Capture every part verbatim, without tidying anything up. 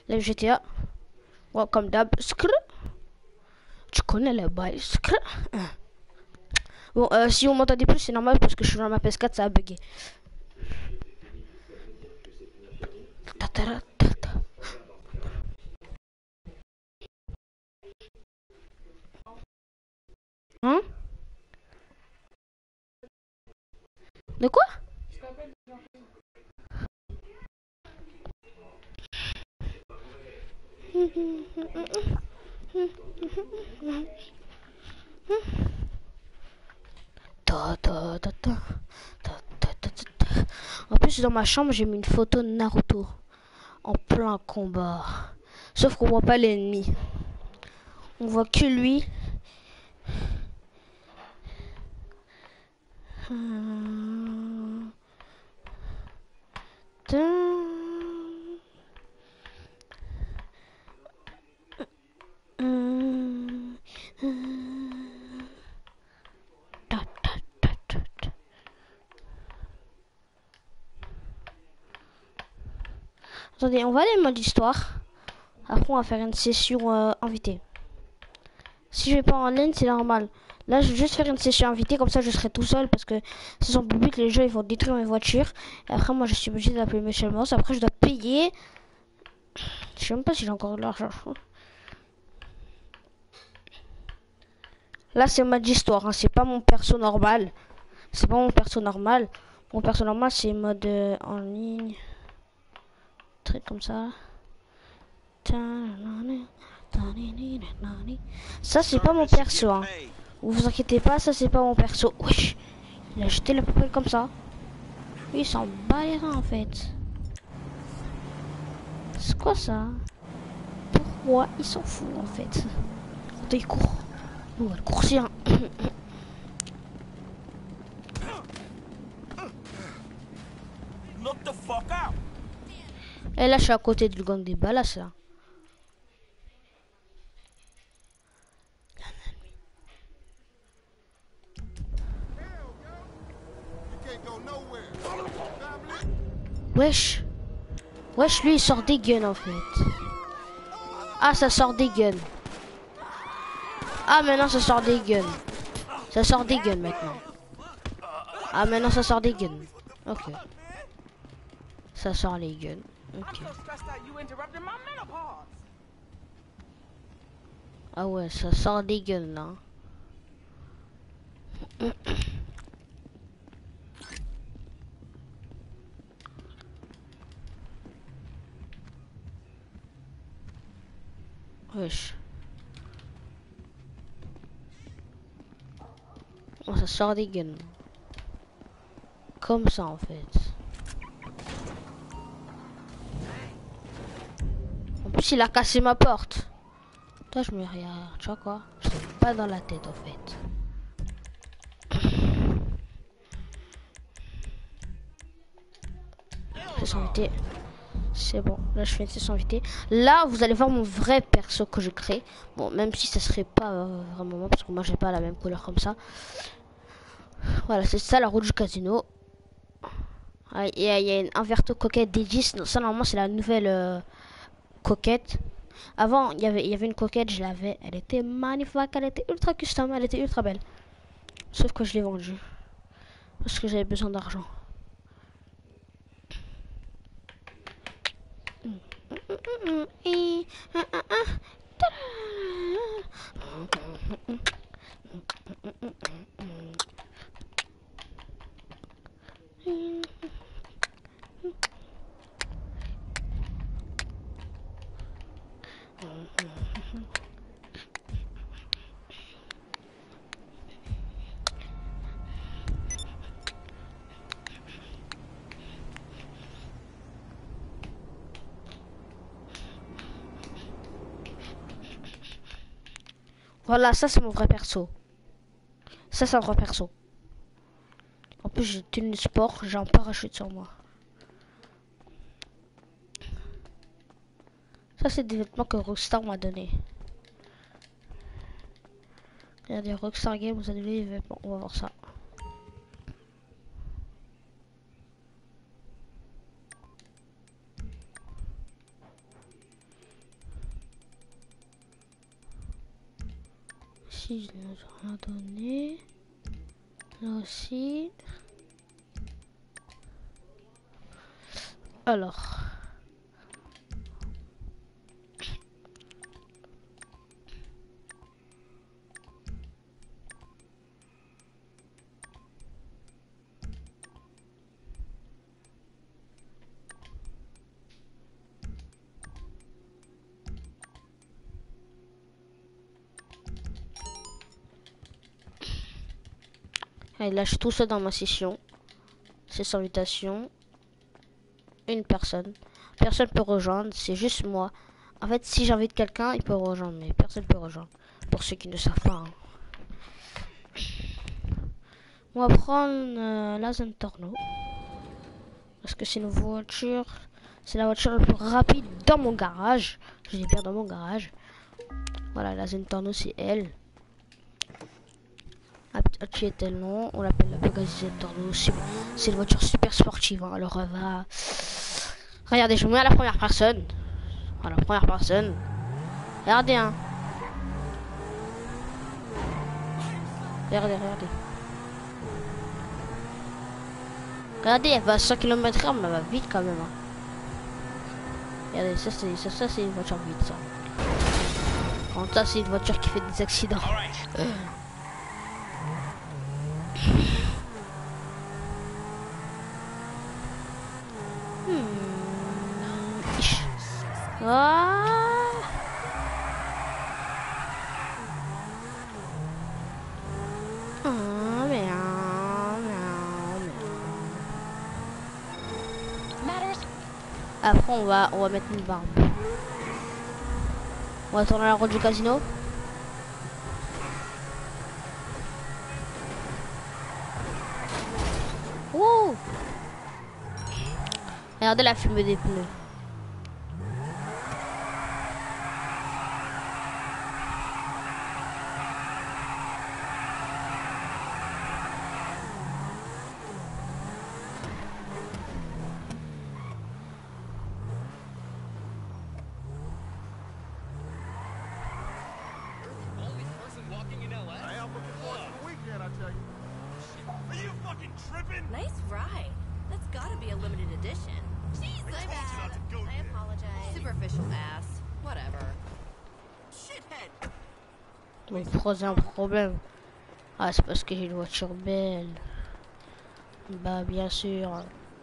Live G T A. Ouais, comme d'hab. Scr. Tu connais le bail. Scr. Bon, euh, si vous m'entendez plus, c'est normal parce que je suis dans ma P S quatre, ça a bugué. Hein? De quoi? En plus, dans ma chambre, j'ai mis une photo de Naruto en plein combat. Sauf qu'on voit pas l'ennemi. On voit que lui. Hum... Hum... Hum... Ta, ta, ta, ta, ta. Attendez, on va aller en mode histoire. Après, on va faire une session euh, invitée. Si je vais pas en ligne, c'est normal. Là, je vais juste faire une session invitée, comme ça je serai tout seul parce que si sont publics, les gens ils vont détruire mes voitures. Et après, moi je suis obligé d'appeler Michel Moss. Après, je dois payer. Je sais même pas si j'ai encore de l'argent. Là, c'est mode histoire, hein. C'est pas mon perso normal. C'est pas mon perso normal. Mon perso normal, c'est mode euh, en ligne. Truc comme ça. Ça, c'est pas mon perso, hein. Vous vous inquiétez pas, ça c'est pas mon perso. Wesh, il a jeté la poubelle comme ça. Lui, il s'en bat les reins en fait. C'est quoi ça? Pourquoi il s'en fout en fait? Quand il court. Oh, elle court si, hein. Et là, je suis à côté du gang des balas là. Wesh. Wesh, lui il sort des guns en fait. Ah, ça sort des guns. Ah, maintenant ça sort des guns. Ça sort des guns maintenant. Ah, maintenant ça sort des guns. Ok. Ça sort les guns. Ok. Ah ouais, ça sort des guns là. Wesh. Oh, ça sort des guns. Comme ça en fait. En plus il a cassé ma porte. Toi je me regarde, tu vois quoi? Je suis pas dans la tête en fait. Session invité. C'est bon, là je fais une session invité. Là vous allez voir mon vrai perso que je crée. Bon, même si ça serait pas euh, vraiment moi, parce que moi j'ai pas la même couleur comme ça. Voilà, c'est ça la route du casino. Ah, il y, a, y a une Inverto coquette D dix. Ça normalement c'est la nouvelle euh, coquette. Avant il y avait, y avait une coquette, je l'avais. Elle était magnifique, elle était ultra custom, elle était ultra belle. Sauf que je l'ai vendue. Parce que j'avais besoin d'argent. Voilà, ça c'est mon vrai perso. Ça c'est un vrai perso. En plus j'ai tenue sport, j'ai un parachute sur moi. Ça c'est des vêtements que Rockstar m'a donné. Regardez, Rockstar Games vous a donné des vêtements, on va voir ça. Ici, je n'ai rien donné. Là aussi. Alors. Il lâche tout ça dans ma session. C'est invitation. Une personne. Personne peut rejoindre, c'est juste moi. En fait, si j'invite quelqu'un, il peut rejoindre, mais personne peut rejoindre. Pour ceux qui ne savent pas. Hein. On va prendre euh, la Zentorno. Parce que c'est une voiture. C'est la voiture la plus rapide dans mon garage. Je dis bien dans mon garage. Voilà, la Zentorno, c'est elle. Tu est non, on l'appelle la Pegasi Zentorno. C'est une voiture super sportive. Hein. Alors, elle va. Regardez, je me mets à la première personne. À la première personne. Regardez, hein. Regardez, regardez. Regardez, elle va à cent kilomètres heure, mais elle va vite quand même. Hein. Regardez, ça c'est ça, ça c'est une voiture vite, ça. Quand ça c'est une voiture qui fait des accidents. Euh. Ah. Ah, miaou, miaou, miaou. Après on va on va mettre une barbe. On va tourner la route du casino. Wouh. Regardez la fumée des pneus. Nice ride. That's gotta be a limited edition. Jeez, my bad. I apologize. Superficial ass. Whatever. Shithead. Mon troisième problème. Ah, c'est parce que j'ai une voiture belle. Bah, bien sûr.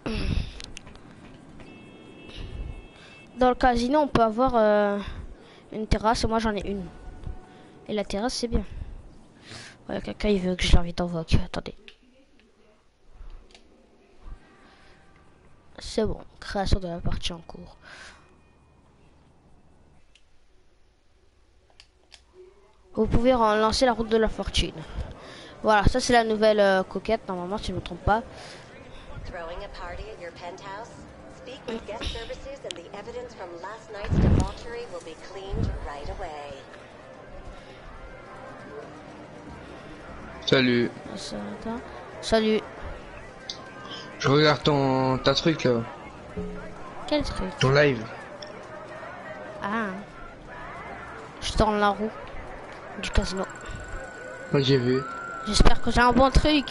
Dans le casino, on peut avoir euh, une terrasse. Et moi, j'en ai une. Et la terrasse, c'est bien. Ouais, quelqu'un, il veut que je l'invite en vogue. Attendez. C'est bon. Création de la partie en cours. Vous pouvez lancer la route de la fortune. Voilà, ça c'est la nouvelle euh, coquette, normalement, si je ne me trompe pas. Throwing a party at your penthouse? Speak with guest services and the evidence from last night's debauchery will be cleaned right away. Salut. Salut. Je regarde ton ta truc là. Quel truc? Ton live. Ah. Je tourne la roue du casino. Moi j'ai vu. J'espère que j'ai un bon truc.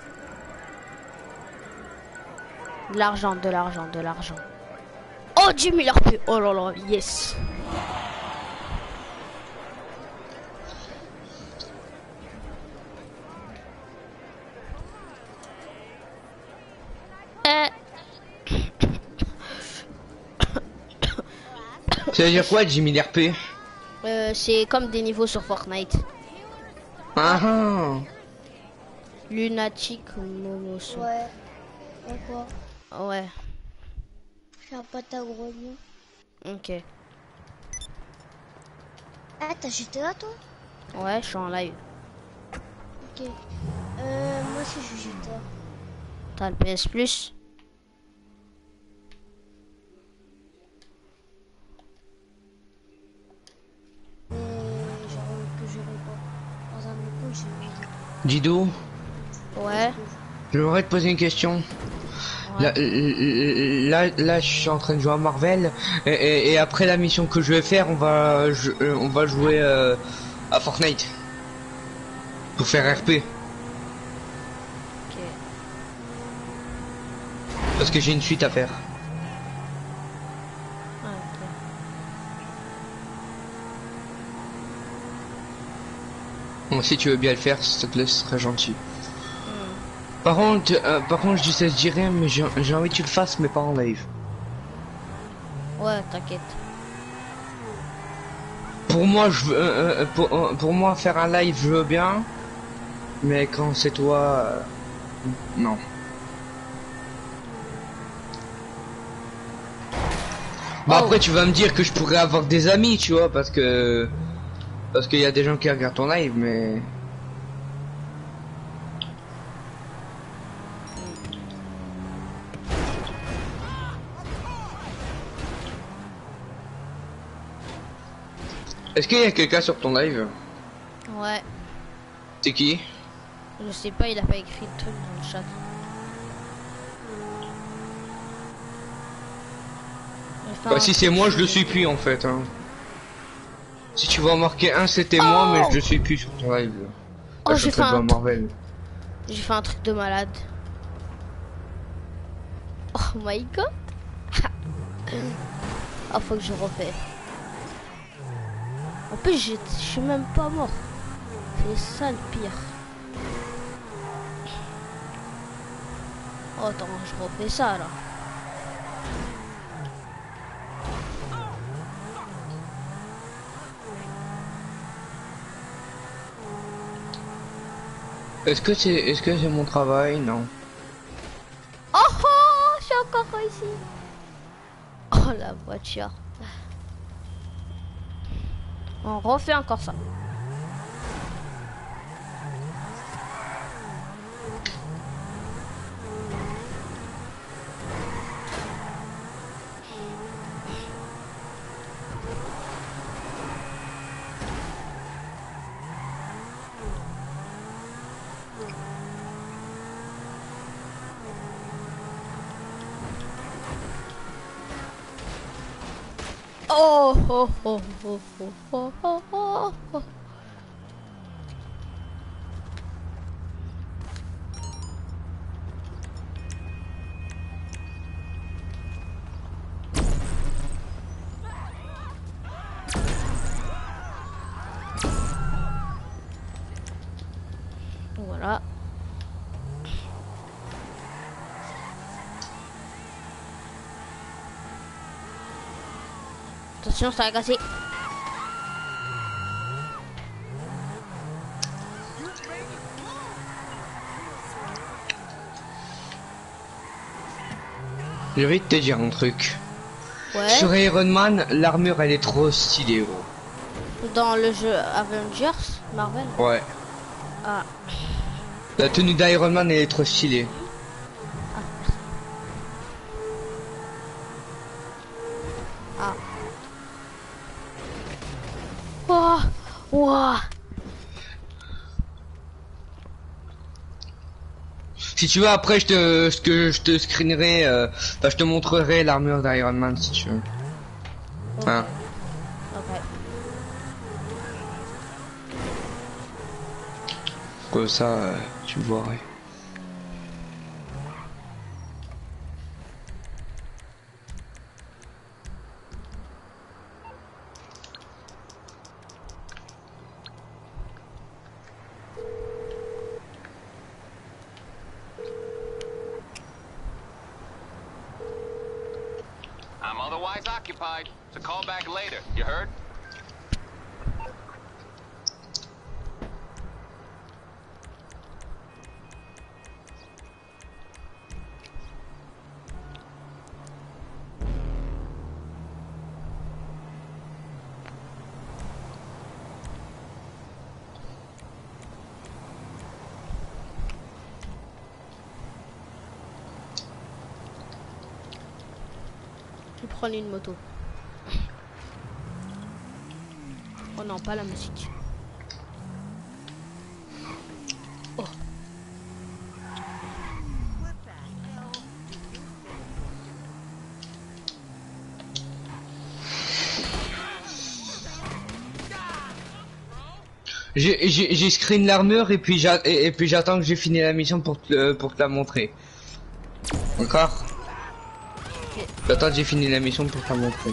De l'argent, de l'argent, de l'argent. Oh, dix mille R P. Oh là là, yes. Euh... Ça veut dire quoi, dix mille R P? euh, C'est comme des niveaux sur Fortnite. Ah ah. Lunatic Momoso. Ouais. Et quoi? Ouais. J'ai un pote à grognon. Ok. Ah, t'as G T A toi? Ouais, je suis en live. Ok. Euh, moi aussi je joue G T A. T'as le P S Plus? Mais genre que je vais pas. Dans un coup, j'ai. Dido, Ouais. j'aimerais te poser une question. Ouais. Là, là, là, je suis en train de jouer à Marvel et, et, et après la mission que je vais faire, on va, je, euh, on va jouer euh, à Fortnite. Pour faire R P. Ok. Parce que j'ai une suite à faire. Ah, ok. Bon, si tu veux bien le faire, s'il te plaît, ce serait gentil. Hmm. Par contre, euh, par contre, je dis ça, je dirais, mais j'ai j'ai envie que tu le fasses, mais pas en live. Ouais, t'inquiète. Pour moi, je veux, euh, euh, pour, euh, pour moi, faire un live, je veux bien. Mais quand c'est toi, euh, non. Bah Oh. après, tu vas me dire que je pourrais avoir des amis, tu vois, parce que parce qu'il y a des gens qui regardent ton live, mais est-ce qu'il y a quelqu'un sur ton live? Ouais. C'est qui? Je sais pas, il a pas écrit le truc dans le chat. J'ai fait Bah un si c'est truc moi, sur je le suis plus en fait. Hein. Si tu vas en marquer un, c'était moi, mais je le suis plus sur ton live. Oh, Bah, j'ai je fait un de Marvel. J'ai fait un truc de malade. Oh my god. Ah, faut que je refais. En plus, je je suis même pas mort. C'est ça le pire. Oh, attends, je refais ça là. Est-ce que c'est est-ce que c'est mon travail? Non. Oh, oh, je suis encore ici. Oh, la voiture. On refait encore ça. Oh, oh, oh, oh, oh, oh, oh, oh, oh. Voilà. Attention, ça va casser. J'ai envie de te dire un truc. Ouais. Sur Iron Man, l'armure elle est trop stylée, gros. Dans le jeu Avengers, Marvel. Ouais. Ah. La tenue d'Iron Man elle est trop stylée. Ah. Ouah. Ouah. Si tu veux, après je te ce que je te screenerai, euh, enfin, je te montrerai l'armure d'Iron Man si tu veux. Ok. Hein. Ok. Comme ça, euh, tu verras. I'm otherwise occupied, so call back later. You heard? Je vais prendre une moto. Oh non, pas la musique. Oh. J'ai j'ai- j'ai screen l'armure et puis j'a- et, et puis j'attends que j'ai fini la mission pour te, pour te la montrer. D'accord? J'attends que j'ai fini la mission pour te la montrer.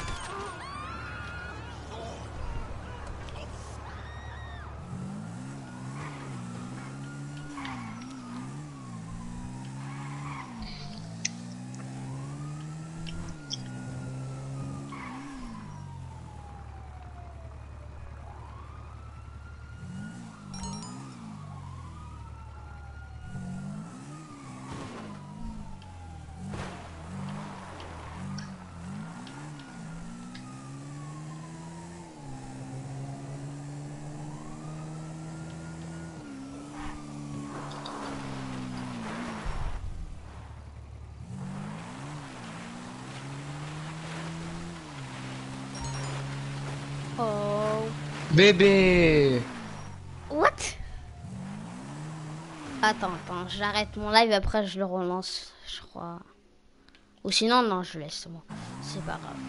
Oh. Bébé! What? Attends, attends, j'arrête mon live après je le relance, je crois. Ou sinon, non, je laisse moi. C'est pas grave.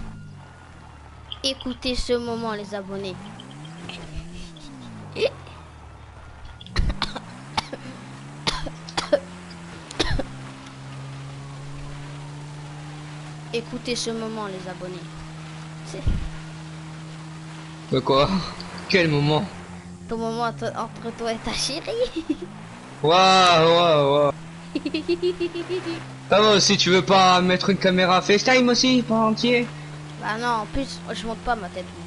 Écoutez ce moment, les abonnés. Écoutez ce moment, les abonnés. C'est De quoi? Quel moment? ton moment entre entre toi et ta chérie. Waouh, waouh, waouh. Ah bon, si tu veux pas mettre une caméra FaceTime aussi, pas entier? Bah non, en plus, je monte pas ma tête. moi.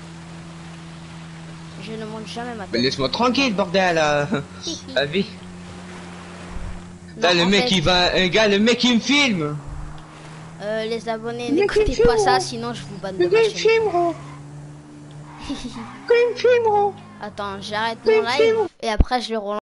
Je ne monte jamais ma Mais tête. laisse-moi tranquille, bordel, euh, la vie. Là, Non, le en mec, fait, il va, un gars, le mec, il me filme. euh, les abonnés, Mais n'écoutez quel pas film, ça, hein. sinon je vous banne de Le ma gars, il me chaîne. filme, gros. Le gars, il me filme, gros. Attends, j'arrête Mais mon live film. et après je le relance.